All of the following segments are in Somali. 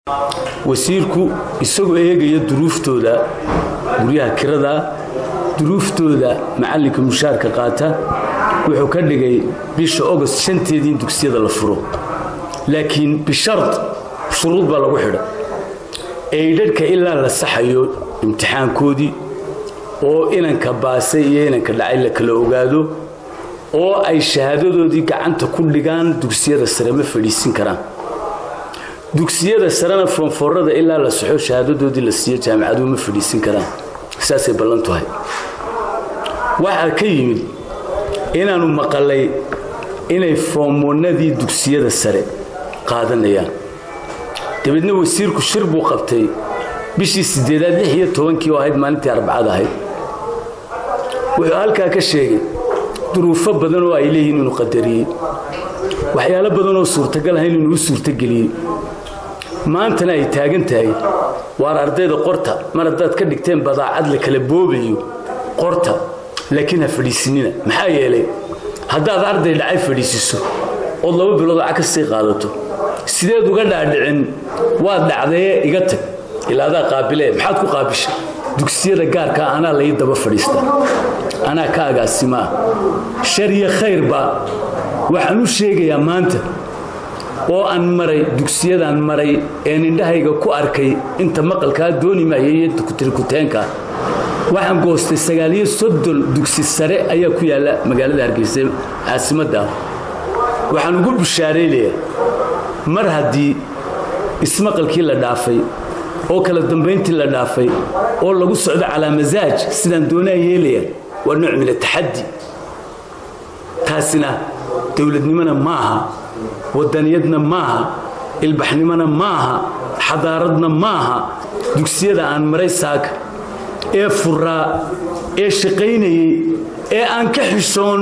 wasiirku isagoo eegaya duruuftooda guryaha kirada duruuftooda macallinka mushaarka qaata wuxuu ka dhigay bisha August 5 dugsiyada la furo laakiin bishart shuruud baa lagu xidhay eedadka ilaa la saxayo imtixaankoodii oo inanka baasay iyo inanka dhacay la kala ogaado oo ay shahaadadoodii gacanta ku dhigaan dugsiyada sare ma fadhiisin karaan dugsiyada sarena from forada ilaa la saxo shahaadadoodii la siiyo jaamacadu ma fadhiisin karaan saasay ballan tahay waxa ka yimid inaanu maqalay inay formonadii dugsiyada sare qaadanayaan dabadna wasiirku shir buu qabtay bishii 8 oo ahayd maalintii Arbacada ahayd wuxuu halkaa ka sheegay duruufo badan oo ay leeyihiin inuu qadariyay waxyaalo badan oo suurtagal ah inuu suurtageliyay maantana ay taagan tahay waar ardayda qorta mar dad ka dhigteen badaacad la kala boobayo qorta laakiin ha fadhiisinina maxaa yeelay haddaad arday dhacay fadhiisiso oo 2 bilood ka sii qaadato sideed uga dhaadhicin waa dhacday iga tag ilaa qaabilee maxaad ku qaabishay dugsiyada gaarka ana la daba fadhiista ana ka agaasima shariya khayr ba waxaan u sheegayaa maanta oo aan maray dugsiyadaan maray ee indhahayga ku arkay inta maqalka dooni maayay ku tirkuteenka waxaan goostay 9 dugsi sare ayaa ku yaala magaalada Hargeysa caasimadda waxaan ugu bushaareeyay mar hadii ismaqalkii la dhaafay oo kala dambeyntii la dhaafay oo lagu socdo cala mazaaj sidaan doonaa yeelaya waa nooc min taxaddi taasina dawladnimada maaha wadaniyadna maaha ilbaxnimana maaha xadaaradna maaha dugsiyada aan maray saak ee furaa ee shaqaynayay ee aan ka xishoon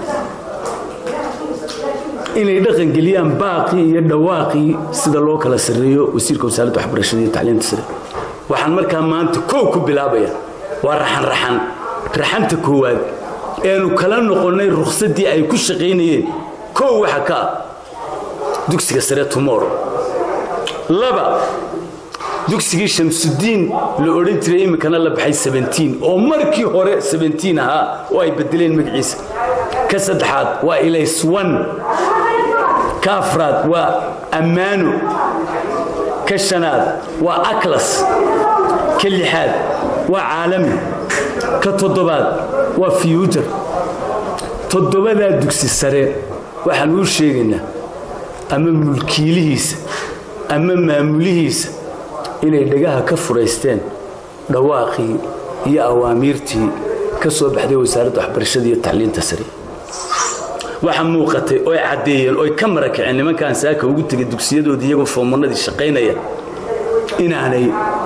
inay dhaqan galiyaan baaqi iyo dhawaaqi sida loo kala sareeyo wasiirka wasaaradda waxbarashada iyo tacliinta sare waxaan markaa maanta ku bilaabaya waa raxanta koowaad eenu kala noqonay ruqsadii ay ku shaqaynayeen waxa ka dugsiga sare tomorrow laba dugsigii Shamsuddin la oran jiray imkana la baxay 17 oo markii hore 17 ahaa oo ay bedeleen magaciisa ka saddexaad waa Ilays 1 كافراد وأمانو كشناد وأكلس كل حاد وعالمي كتضباد وفيوتر تضباد دكسي السرير وحنقول شيئنا أمام ملكيليس أمام ماموليس إن يدقاها كفريستين رواقي هي أواميرتي كسو بحدي وسارة وحبرشدي التعليم تسري waxaan muuqatay oo cadeeyeen oo kamera kicin nimankan saaka ugu tagay dugsiyadooda iyagu foomanadii shaqeynaya inaanay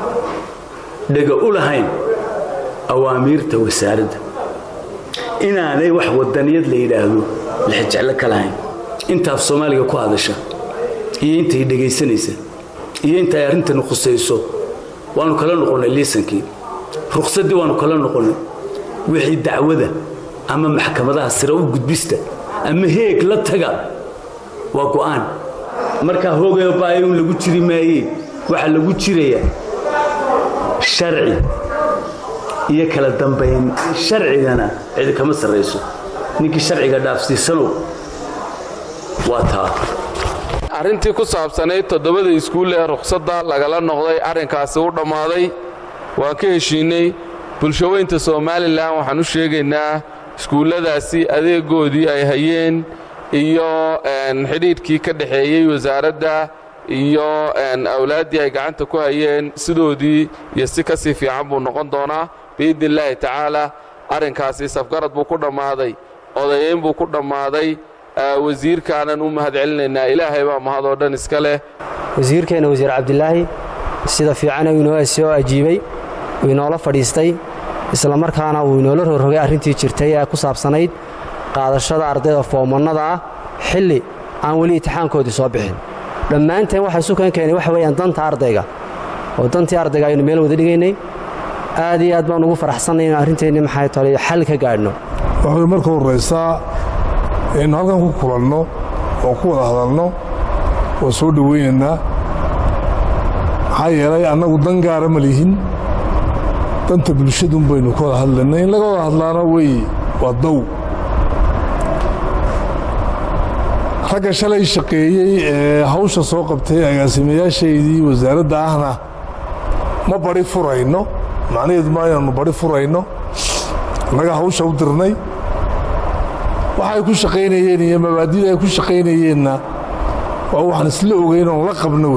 dhaga u lahayn awaamiirta wasaaradda inaanay wax wadaniyad la yiraahdo la xijecla kalahayn inta af Soomaaliga ku hadasha iyo inta dhageysanaysa iyo inta arintan khusayso waanu kala noqonay liisankii ruqsadii waanu kala noqonay wixii dacwada ama maxkamadaha sare u gudbista ama heeg la taga waa go'aan marka hoogayo baayo lagu jiri maayay waxa lagu jiraya sharci iyo kala dambeyn sharcigana cid kama sareyso ninkii sharciga dhaafsiisano waa taa arintii ku saabsanay 7 iskuul ee ruqsadda lagala noqday arinkaasi u dhamaaday waa ka heshiinay bulshooyinka Soomaaliland waxaan u sheegaynaa iskuuladaasi adeegoodii ay hayeen iyo xiriirkii ka dhaxeeyay wasaaradda iyo awlaadii ay gacanta ku hayeen sidoodii iyo si ka sii fiican buu noqon doonaa biidnillaahi tacaala arinkaasi safgarad buu ku dhamaaday odayeyn buu ku dhamaaday wasiirkaanan u mahadcelinaynaa ilaahay baa mahad oo dhan iska leh wasiirkeena wasiir Cabdilaahi sida fiican uu inoo soo ajiibay uu inoo fadhiistay isla markaana uu inoo rogay arintii jirtay ee ku saabsanayd qaadashada ardayda foomanada ah xilli aan wali imtixaankoodii soo bixin dhammaanteen waxa isu keenay waxa weeyaan danta ardayga oo dantii ardayga aynu meel wada dhigaynay aad iyo aad baan ugu faraxsanahay in arinteeni maxay tahay xal ka gaadhno waxa markuu horeysaa in halkan ku kulanno oo ku wada hadalno oo soo dhaweynaa maxaa yeelay annagu dan gaara ma lihin danta bulshadun baynu ka wada hadlaynay in laga wada hadlaana waa dow ragga shalay shaqeeyey ee hawsha soo qabtay agaasimayaashaydii wasaaradda ahna ma bari furayno macnaheedu ma inaannu bari furayno annaga hawsha u dirnay waxay ku shaqaynayeen iyo mabaadida ay ku shaqaynayeenna waa waxaan isla ogeyn oon la qabno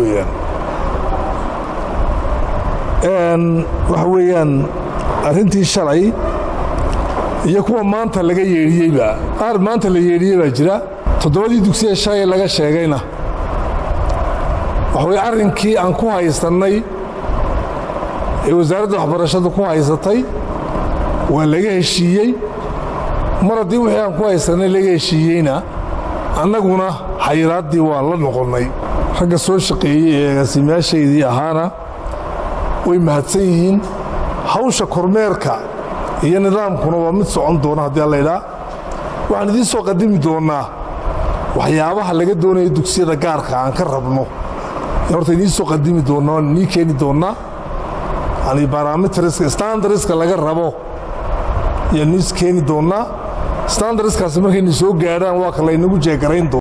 waxa weeyaan arrintii shalay iyo kuwa maanta laga yeedhiyeyba qaar maanta la yeedhiyey baa jira 7 dugsiya shalay laga sheegayna waxa weeye arrinkii aan ku haysannay ee wasaaradda waxbarashada ku haysatay waa laga heshiiyey mar haddii wixii aan ku haysannay laga heshiiyeyna annaguna xayiraaddii waan la noqonnay ragga soo shaqeeyey ee agaasimayaashaydii ahaana way mahadsan yihiin hawsha kormeerka iyo nidaamkuna waa mid socon doona haddii alla idhaa waxaan idiin soo qadimi doonnaa waxyaabaha laga doonayo dugsiyada gaarka aan ka rabno horta idiin soo qadimi doonnaa waan inii keeni doonnaa yani barometriska standardska laga rabo yaan iis keeni doonnaa standardskaasi markayna soo gaadhaan waa ka laynagu jeegarayn doona